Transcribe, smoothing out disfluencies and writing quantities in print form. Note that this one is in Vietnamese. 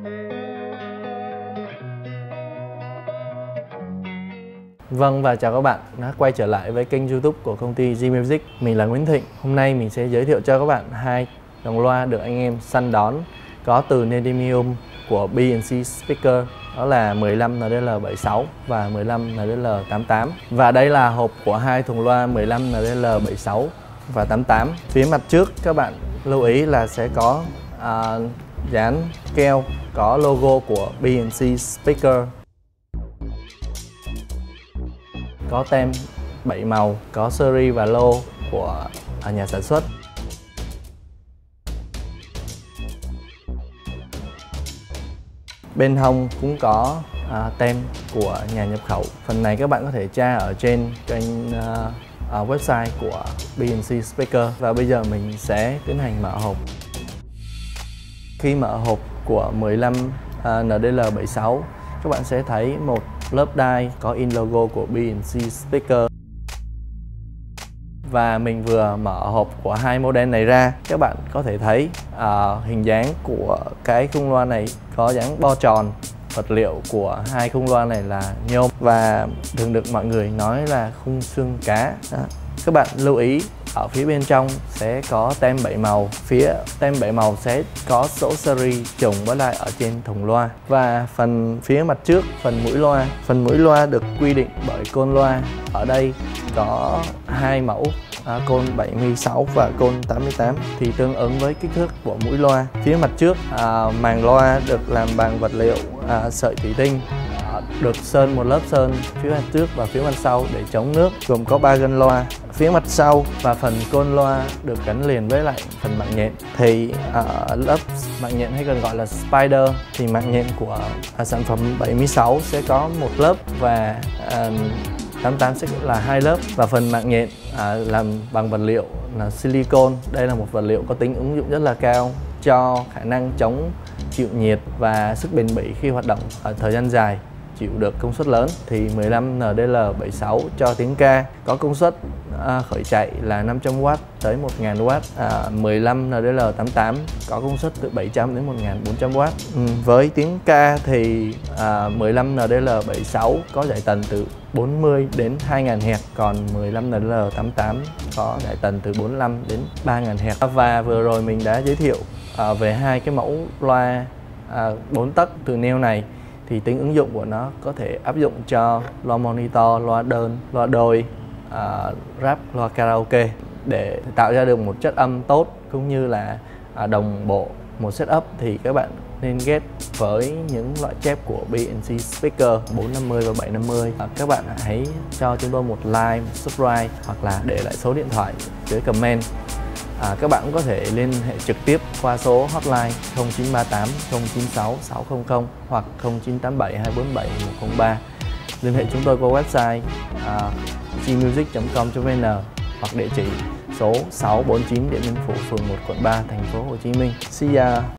Vâng, và chào các bạn đã quay trở lại với kênh YouTube của công ty G Music. Mình là Nguyễn Thịnh. Hôm nay mình sẽ giới thiệu cho các bạn hai dòng loa được anh em săn đón có từ Neodymium của B&C Speaker, đó là 15 NDL76 và 15 NDL88. Và đây là hộp của hai thùng loa 15 NDL76 và 88. Phía mặt trước các bạn lưu ý là sẽ có dán keo có logo của B&C Speaker, có tem 7 màu, có series và lô của nhà sản xuất. Bên hông cũng có tem của nhà nhập khẩu. Phần này các bạn có thể tra ở trên kênh website của B&C Speaker. Và bây giờ mình sẽ tiến hành mở hộp. Khi mở hộp của 15 NDL76, các bạn sẽ thấy một lớp đai có in logo của B&C Speaker. Và mình vừa mở hộp của hai model này ra, các bạn có thể thấy hình dáng của cái khung loa này có dáng bo tròn. Vật liệu của hai khung loa này là nhôm và thường được mọi người nói là khung xương cá. Các bạn lưu ý ở phía bên trong sẽ có tem 7 màu. Phía tem 7 màu sẽ có số series trùng với lại ở trên thùng loa. Và phần phía mặt trước, phần mũi loa được quy định bởi côn loa. Ở đây có hai mẫu côn 76 và côn 88 thì tương ứng với kích thước của mũi loa. Phía mặt trước, màng loa được làm bằng vật liệu sợi thủy tinh, được sơn một lớp sơn phía mặt trước và phía mặt sau để chống nước, gồm có 3 gân loa. Phía mặt sau và phần côn loa được gắn liền với lại phần mạng nhện. Thì lớp mạng nhện hay còn gọi là spider, thì mạng nhện của sản phẩm 76 sẽ có một lớp và 88 sẽ là hai lớp. Và phần mạng nhện làm bằng vật liệu là silicon. Đây là một vật liệu có tính ứng dụng rất là cao cho khả năng chống chịu nhiệt và sức bền bỉ khi hoạt động ở thời gian dài, chịu được công suất lớn. Thì 15 NDL76 cho tiếng ca có công suất khởi chạy là 500W tới 1000W. 15 NDL88 có công suất từ 700 đến 1400W. Với tiếng ca thì 15 NDL76 có dải tần từ 40 đến 2000 Hz, còn 15 NDL88 có dải tần từ 45 đến 3000 Hz. Và vừa rồi mình đã giới thiệu về hai cái mẫu loa 4 tấc từ Neo này. Thì tính ứng dụng của nó có thể áp dụng cho loa monitor, loa đơn, loa đôi, rap, loa karaoke để tạo ra được một chất âm tốt cũng như là đồng bộ một setup. Thì các bạn nên ghép với những loại chép của B&C Speaker 450 và 750. Các bạn hãy cho chúng tôi một like, một subscribe hoặc là để lại số điện thoại dưới comment. Các bạn cũng có thể liên hệ trực tiếp qua số hotline 0938 096 600 hoặc 0987 247 103. Liên hệ chúng tôi qua website gmusic.com.vn hoặc địa chỉ số 649 Điện Biên Phủ, phường 1, quận 3, thành phố Hồ Chí Minh. See ya!